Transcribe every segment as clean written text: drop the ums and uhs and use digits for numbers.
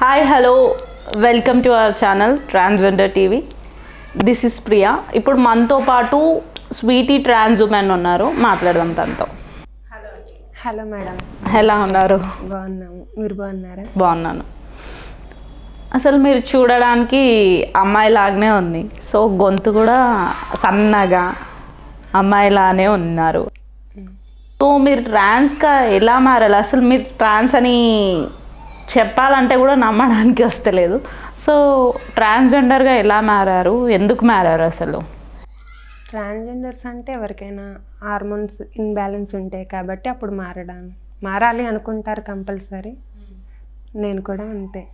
Hi hello welcome to our channel transgender TV. This is Priya. ఇప్పుడు మనతో పాటు Sweety trans women ఉన్నారు, మాట్లాడదాం తనతో. హలో మేడం, ఎలా ఉన్నారు? బాగున్నాము, మీరు బాగున్నారా? బాగున్నాను. అసలు మీరు చూడడానికి అమ్మాయిలాగానే ఉంది, సో గొంతు కూడా సన్నగా అమ్మాయిలానే ఉన్నారు. సో మీరు ట్రాన్స్గా ఎలా మారాలి? అసలు మీరు ట్రాన్స్ అని చెప్పాలంటే కూడా నమ్మడానికి వస్తలేదు. సో ట్రాన్స్జెండర్గా ఎలా మారారు, ఎందుకు మారారు? అసలు ట్రాన్స్జెండర్స్ అంటే ఎవరికైనా హార్మోన్స్ ఇన్బ్యాలెన్స్ ఉంటాయి కాబట్టి అప్పుడు మారాలి అనుకుంటారు కంపల్సరీ. నేను కూడా అంతే.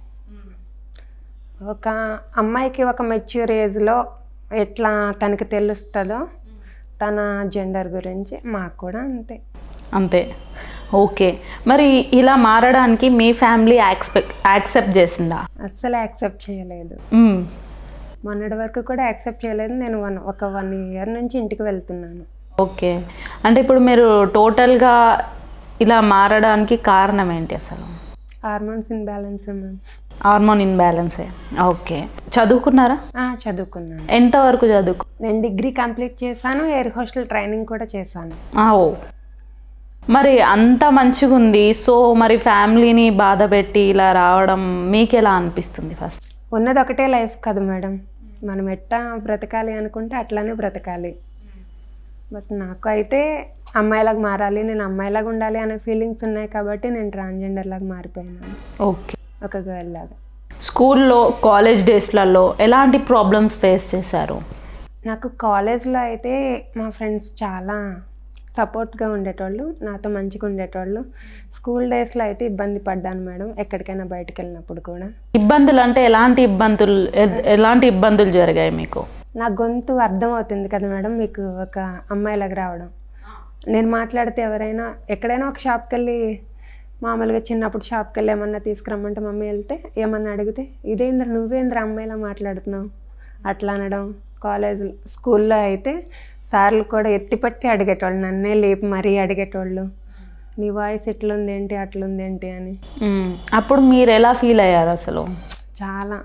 ఒక అమ్మాయికి ఒక మెచ్యూర్ ఏజ్లో ఎట్లా తనకి తెలుస్తుందో తన జెండర్ గురించి, మాకు కూడా అంతే. అంతే, ఓకే. మరి ఇలా మారడానికి మీ ఫ్యామిలీ యాక్సెప్ట్ చేసిందా? అస్సలు యాక్సెప్ట్ చేయలేదు. మొన్నటి వరకు కూడా యాక్సెప్ట్ చేయలేదు. నేను ఒక 1 year నుంచి ఇంటికి వెళ్తున్నాను. ఓకే, అంటే ఇప్పుడు మీరు టోటల్గా ఇలా మారడానికి కారణం ఏంటి అసలు? Hormones imbalance. హార్మోన్ ఇన్బ్యాలెన్సే. ఓకే, చదువుకున్నారా? చదువుకున్నాను. ఎంతవరకు చదువుకు? నేను డిగ్రీ కంప్లీట్ చేశాను, ఎయిర్ హోస్టల్ ట్రైనింగ్ కూడా చేశాను. ఓ, మరి అంత మంచిగా ఉంది. సో మరి ఫ్యామిలీని బాధ పెట్టి ఇలా రావడం మీకు ఎలా అనిపిస్తుంది? ఫస్ట్ ఉన్నది ఒకటే లైఫ్ కదా మేడం, మనం ఎట్టా బ్రతకాలి అనుకుంటే అట్లానే బ్రతకాలి. బట్ నాకు అయితే అమ్మాయిలాగా మారాలి, నేను అమ్మాయిలాగా ఉండాలి అనే ఫీలింగ్స్ ఉన్నాయి కాబట్టి నేను ట్రాన్స్జెండర్ లాగా మారిపోయినాను. ఓకే, ఒక గర్ల్ లాగా. స్కూల్లో కాలేజ్ డేస్లలో ఎలాంటి ప్రాబ్లమ్స్ ఫేస్ చేశారు? నాకు కాలేజ్లో అయితే మా ఫ్రెండ్స్ చాలా సపోర్ట్గా ఉండేటోళ్ళు, నాతో మంచిగా ఉండేటోళ్ళు. స్కూల్ డేస్లో అయితే ఇబ్బంది పడ్డాను మేడం, ఎక్కడికైనా బయటకు వెళ్ళినప్పుడు కూడా. ఇబ్బందులు అంటే ఎలాంటి ఇబ్బందులు జరిగాయి మీకు? నా గొంతు అర్థమవుతుంది కదా మేడం మీకు, ఒక అమ్మాయిలాగా రావడం. నేను మాట్లాడితే ఎవరైనా ఎక్కడైనా ఒక షాప్కి వెళ్ళి, మామూలుగా చిన్నప్పుడు షాప్కి వెళ్ళి ఏమన్నా తీసుకురమ్మంటే మమ్మీ వెళ్తే ఏమన్నా అడిగితే ఇదేంద్ర నువ్వేంద్ర అమ్మాయిలా మాట్లాడుతున్నావు అట్లా అనడం. స్కూల్లో అయితే సార్లు కూడా ఎత్తిపట్టి అడిగేటోళ్ళు, నన్నే లేపి మరీ అడిగేటోళ్ళు, నీ వాయిస్ ఎట్లుంది ఏంటి అట్లుంది ఏంటి అని. అప్పుడు మీరు ఎలా ఫీల్ అయ్యారు? అసలు చాలా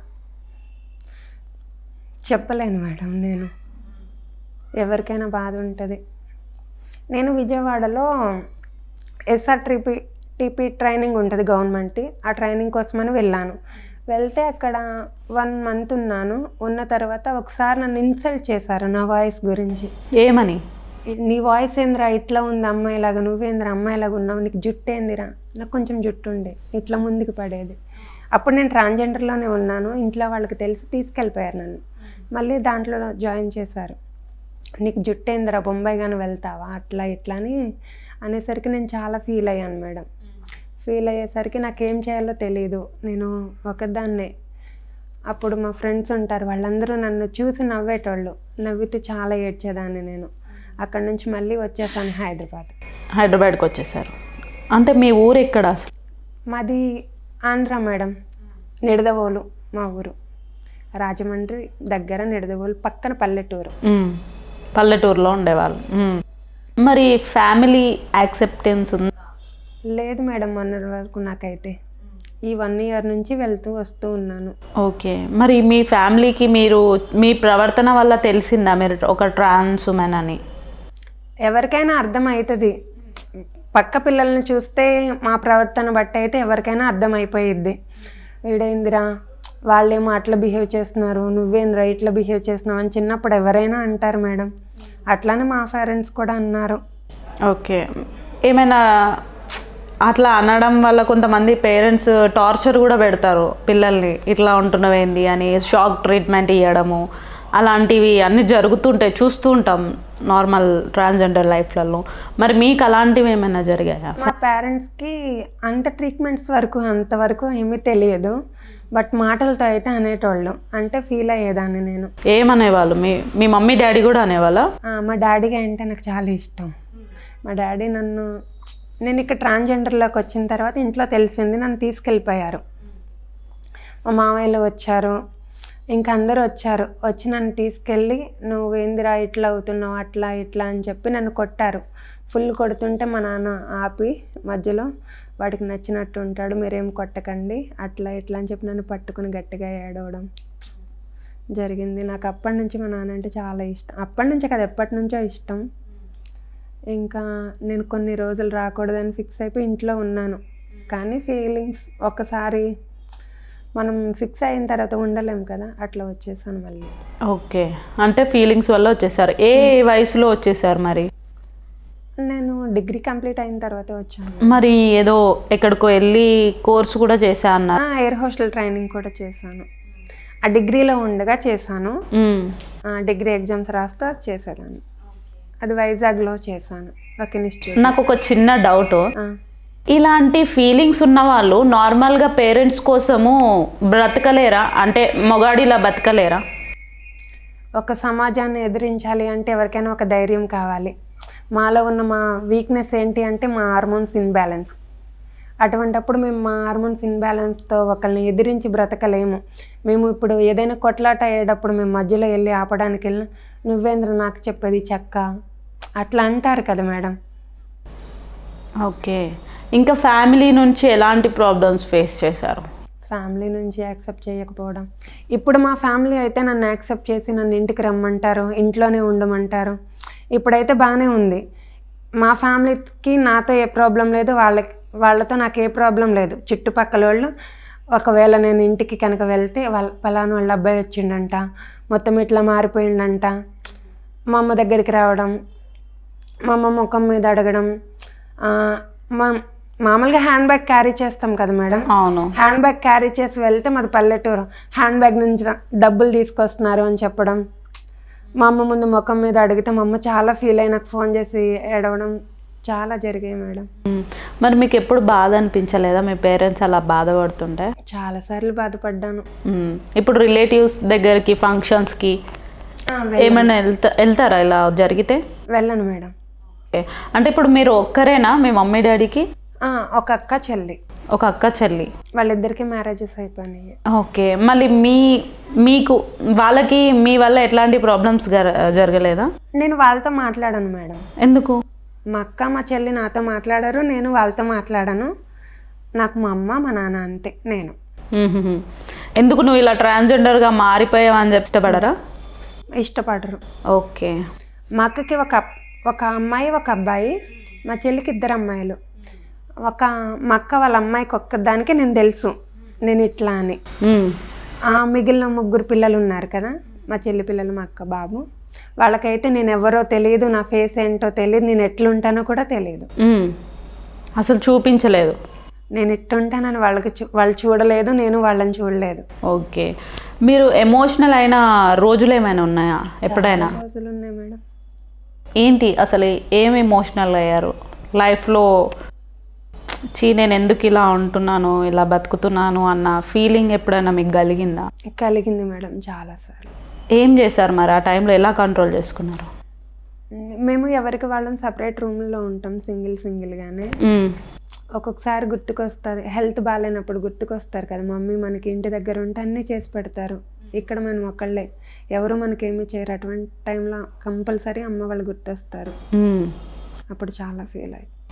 చెప్పలేను మేడం. నేను ఎవరికైనా బాధ ఉంటుంది. నేను విజయవాడలో SRTP ట్రైనింగ్ ఉంటుంది గవర్నమెంట్, ఆ ట్రైనింగ్ కోసమని వెళ్ళాను. వెళ్తే అక్కడ 1 month ఉన్నాను. ఉన్న తర్వాత ఒకసారి నన్ను ఇన్సల్ట్ చేశారు నా వాయిస్ గురించి. ఏమని? నీ వాయిస్ ఏందిరా ఇట్లా ఉంది అమ్మాయిలాగా, నువ్వేందిరా అమ్మాయిలాగా ఉన్నావు, నీకు జుట్టు ఏందిరా. నాకు కొంచెం జుట్టు ఉండే, ఇట్లా ముందుకు పడేది. అప్పుడు నేను ట్రాన్స్జెండర్లోనే ఉన్నాను. ఇంట్లో వాళ్ళకి తెలిసి తీసుకెళ్ళిపోయారు నన్ను. మళ్ళీ దాంట్లో జాయిన్ చేశారు. నీకు జుట్టు ఏందిరా, బొంబాయి కానీ వెళ్తావా అట్లా ఇట్లా అని అనేసరికి నేను చాలా ఫీల్ అయ్యాను మేడం. ఫీల్ అయ్యేసరికి నాకేం చేయాలో తెలియదు. నేను ఒకదాన్నే. అప్పుడు మా ఫ్రెండ్స్ ఉంటారు, వాళ్ళందరూ నన్ను చూసి నవ్వేటోళ్ళు, నవ్వితే చాలా ఏడ్చేదాన్ని నేను. అక్కడ నుంచి మళ్ళీ వచ్చేసాను హైదరాబాద్కి వచ్చేసారు. అంటే మీ ఊరు ఎక్కడ? మాది ఆంధ్ర మేడం, నిడదవోలు మా ఊరు. రాజమండ్రి దగ్గర నిడదవోలు పక్కన పల్లెటూరులో ఉండేవాళ్ళు. మరి ఫ్యామిలీ యాక్సెప్టెన్స్ ఉందా? లేదు మేడం, మొన్నటి వరకు నాకైతే ఈ 1 year నుంచి వెళ్తూ వస్తూ ఉన్నాను. ఓకే, మరి మీ ఫ్యామిలీకి మీరు మీ ప్రవర్తన వల్ల తెలిసిందా మీరు ఒక ట్రాన్స్ ఉమెన్ అని? ఎవరికైనా అర్థమవుతుంది. పక్క పిల్లల్ని చూస్తే మా ప్రవర్తన బట్టి అయితే ఎవరికైనా అర్థమైపోయిద్ది. వీడేందిరా, వాళ్ళేమో అట్లా బిహేవ్ చేస్తున్నారు, నువ్వేంద్రా ఇట్లా బిహేవ్ చేస్తున్నావు అని చిన్నప్పుడు ఎవరైనా అంటారు మేడం. అట్లానే మా పేరెంట్స్ కూడా అన్నారు. ఓకే, ఏమైనా అట్లా అనడం వల్ల కొంతమంది పేరెంట్స్ టార్చర్ కూడా పెడతారు పిల్లల్ని, ఇట్లా ఉంటున్నవేంది అని షాక్ ట్రీట్మెంట్ ఇవ్వడము, అలాంటివి అన్నీ జరుగుతుంటాయి, చూస్తూ ఉంటాం నార్మల్ ట్రాన్స్జెండర్ లైఫ్లలో. మరి మీకు అలాంటివి ఏమైనా జరిగాయా? మా పేరెంట్స్కి అంతవరకు ఏమీ తెలియదు. బట్ మాటలతో అయితే అనేటోళ్ళు, అంటే ఫీల్ అయ్యేదాన్ని నేను. ఏమనేవాళ్ళు? మీ మమ్మీ డాడీ కూడా అనేవాళ్ళా? మా డాడీకి అంటే నాకు చాలా ఇష్టం. మా డాడీ నేను ఇక్కడ ట్రాన్స్జెండర్లోకి వచ్చిన తర్వాత ఇంట్లో తెలిసింది, నన్ను తీసుకెళ్ళిపోయారు. మా మామయ్యలు వచ్చారు, ఇంకా అందరూ వచ్చి నన్ను తీసుకెళ్ళి నువ్వేందిరా ఇట్లా అవుతున్నావు అట్లా ఇట్లా అని చెప్పి నన్ను కొట్టారు. ఫుల్ కొడుతుంటే మా నాన్న ఆపి మధ్యలో వాడికి నచ్చినట్టు ఉంటాడు, మీరేం కొట్టకండి అట్లా ఇట్లా అని చెప్పి నన్ను పట్టుకుని గట్టిగా ఏడవడం జరిగింది. నాకు అప్పటి నుంచి మా నాన్న అంటే చాలా ఇష్టం. అప్పటి నుంచే కదా, ఎప్పటి నుంచో ఇష్టం. ఇంకా నేను కొన్ని రోజులు రాకూడదని ఫిక్స్ అయిపోయి ఇంట్లో ఉన్నాను. కానీ ఫీలింగ్స్ ఒక్కసారి మనం ఫిక్స్ అయిన తర్వాత ఉండలేం కదా, అట్లా వచ్చేసాను మళ్ళీ. ఓకే, అంటే ఫీలింగ్స్ వల్ల వచ్చేసారు. ఏ వయసులో వచ్చేసారు మరి? నేను డిగ్రీ కంప్లీట్ అయిన తర్వాత వచ్చాను. మరి ఏదో ఎక్కడికో వెళ్ళి కోర్సు కూడా చేశా అన్నారు. ఎయిర్ హోస్టల్ ట్రైనింగ్ కూడా చేశాను. ఆ డిగ్రీలో ఉండగా చేశాను. డిగ్రీ ఎగ్జామ్స్ రాస్తూ చేసేదాన్ని. అది వైజాగ్లో చేశాను, ఒక ఇన్స్టిట్యూట్. నాకు ఒక చిన్న డౌట్, ఇలాంటి ఫీలింగ్స్ ఉన్న వాళ్ళు నార్మల్గా పేరెంట్స్ కోసము బ్రతకలేరా? అంటే మొగాడిలా బతకలేరా? ఒక సమాజాన్ని ఎదిరించాలి అంటే ఎవరికైనా ఒక ధైర్యం కావాలి. మాలో ఉన్న మా వీక్నెస్ ఏంటి అంటే మా హార్మోన్స్ ఇన్బ్యాలెన్స్. అటువంటప్పుడు మేము మా హార్మోన్స్ ఇన్బ్యాలెన్స్తో ఒకరిని ఎదిరించి బ్రతకలేము. మేము ఇప్పుడు ఏదైనా కొట్లాట అయ్యేటప్పుడు మేము మధ్యలో వెళ్ళి ఆపడానికి వెళ్ళి నువ్వేంద్ర నాకు చెప్పేది చెక్క అట్లా అంటారు కదా మేడం. ఓకే, ఇంకా ఫ్యామిలీ నుంచి ఎలాంటి ప్రాబ్లమ్స్ ఫేస్ చేశారు? ఫ్యామిలీ నుంచి యాక్సెప్ట్ చేయకపోవడం. ఇప్పుడు మా ఫ్యామిలీ అయితే నన్ను యాక్సెప్ట్ చేసి నన్ను ఇంటికి రమ్మంటారు, ఇంట్లోనే ఉండమంటారు. ఇప్పుడైతే బాగానే ఉంది. మా ఫ్యామిలీకి నాతో ఏ ప్రాబ్లం లేదు, వాళ్ళతో నాకు ఏ ప్రాబ్లం లేదు. చుట్టుపక్కల వాళ్ళు ఒకవేళ నేను ఇంటికి కనుక వెళ్తే పలానా వాళ్ళ అబ్బాయి వచ్చిండంట, మొత్తం ఇట్లా మారిపోయిండంట, మా అమ్మ దగ్గరికి రావడం, మా అమ్మ ముఖం మీద అడగడం. మామూలుగా హ్యాండ్ బ్యాగ్ క్యారీ చేస్తాం కదా మేడం. అవును, హ్యాండ్ బ్యాగ్ క్యారీ చేసి వెళ్తే మాది పల్లెటూరు, హ్యాండ్ బ్యాగ్ నుంచి డబ్బులు తీసుకొస్తున్నారు అని చెప్పడం. మా అమ్మ ముందు ముఖం మీద అడిగితే మా అమ్మ చాలా ఫీల్ అయి నాకు ఫోన్ చేసి ఏడవడం చాలా జరిగాయి మేడం. మరి మీకు ఎప్పుడు బాధ అనిపించలేదా మీ పేరెంట్స్ అలా బాధపడుతుంటే? చాలాసార్లు బాధపడ్డాను. ఇప్పుడు రిలేటివ్స్ దగ్గరికి ఫంక్షన్స్కి ఏమైనా వెళ్తారా ఇలా జరిగితే? వెళ్ళను మేడం. అంటే ఇప్పుడు మీరు ఒక్కరేనా మీ మమ్మీ డాడీకి? ఒక అక్క చెల్లి. ఒక అక్క చెల్లి, వాళ్ళిద్దరికి మ్యారేజెస్ అయిపోయినాయి. ఓకే, మళ్ళీ మీకు వాళ్ళకి మీ వల్ల ఎట్లాంటి ప్రాబ్లమ్స్ జరగలేదా? నేను వాళ్ళతో మాట్లాడాను మేడం. ఎందుకు? మా అక్క మా చెల్లి నాతో మాట్లాడారు, నేను వాళ్ళతో మాట్లాడాను. నాకు మా అమ్మ మా నాన్న అంతే. నేను ఎందుకు నువ్వు ఇలా ట్రాన్స్జెండర్గా మారిపోయావు అని చెప్పి ఇష్టపడరా? ఇష్టపడరు. ఓకే, మా అక్కకి ఒక అమ్మాయి ఒక అబ్బాయి, మా చెల్లికి 2 అమ్మాయిలు. మా అక్క వాళ్ళ అమ్మాయికి ఒక్కదానికి నేను తెలుసు నేను ఇట్లా అని. మిగిలిన 3 పిల్లలు ఉన్నారు కదా, మా చెల్లి పిల్లలు, మా అక్క బాబు, వాళ్ళకైతే నేను ఎవరో తెలియదు, నా ఫేస్ ఏంటో తెలియదు, నేను ఎట్లుంటానో కూడా తెలియదు. అసలు చూపించలేదు. నేను ఎట్లుంటానని వాళ్ళు చూడలేదు, నేను వాళ్ళని చూడలేదు. ఓకే, మీరు ఎమోషనల్ అయిన రోజులు ఏమైనా ఉన్నాయా ఎప్పుడైనా? రోజులు ఉన్నాయి మేడం. ఏంటి అసలు ఏం ఎమోషనల్ అయ్యారు లైఫ్లో? నేను ఎందుకు ఇలా ఉంటున్నాను, ఇలా బతుకుతున్నాను అన్న ఫీలింగ్ ఎప్పుడైనా మీకు కలిగిందా? కలిగింది మేడం, చాలాసార్లు. ఏం చేశారు మరి ఆ టైంలో, ఎలా కంట్రోల్ చేసుకున్నారు? మేము ఎవరికి వాళ్ళని సపరేట్ రూమ్లో ఉంటాం, సింగిల్గానే. ఒక్కొక్కసారి గుర్తుకొస్తుంది, హెల్త్ బాగాలేనప్పుడు గుర్తుకొస్తారు కదా మమ్మీ, మనకి ఇంటి దగ్గర ఉంటే అన్నీ చేసి పెడతారు. ఇక్కడ మనం ఒకళ్ళే, ఎవరు మనకేమీ చేయరు. అటువంటి టైంలో కంపల్సరీ అమ్మ వాళ్ళు గుర్తొస్తారు. అప్పుడు చాలా ఫీల్ అయ్యి